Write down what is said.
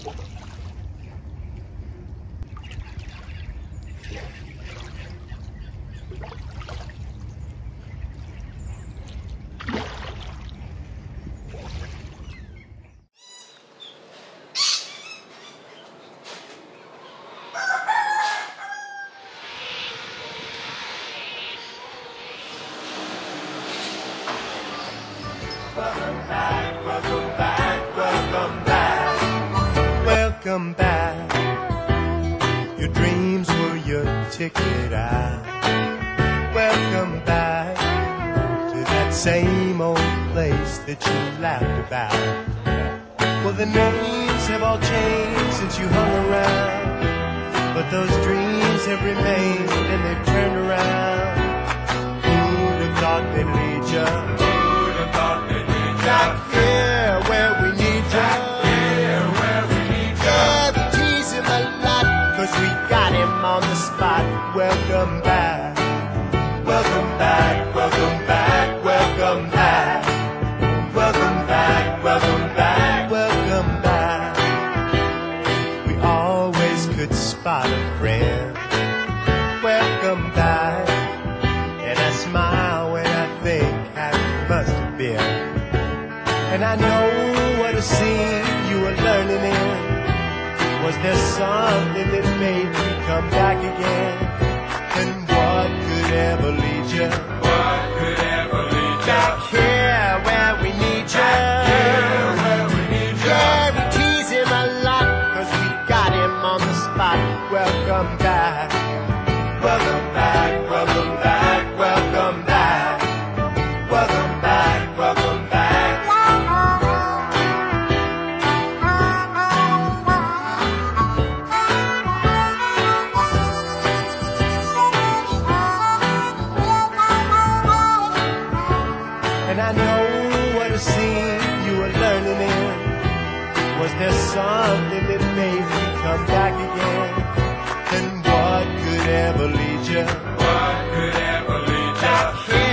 Welcome back, welcome back, welcome back. Welcome back. Your dreams were your ticket out. Welcome back to that same old place that you laughed about. Well, the names have all changed since you hung around, but those dreams have remained and they've turned around. Who'd have thought they'd lead you? Back here where we need you. Yeah, we tease him a lot, 'cause we got him on the spot. Welcome back. Welcome back, welcome back, welcome back. Welcome back, welcome back, welcome back. We always could spot a friend. Welcome back. And I smile when I think how it must have been. And I know what a scene you were learning in. Was there something that made you come back again? And what could ever lead you? What could ever lead you? Back here where we need you. Back here where we need you. Yeah, we tease him a lot, 'cause we got him on the spot. Welcome back. Welcome back, welcome back, welcome back. Welcome back, welcome back. And I know what a scene you were learning in. Was there something that made you come back again? And what could ever lead you? What could ever lead you? Back here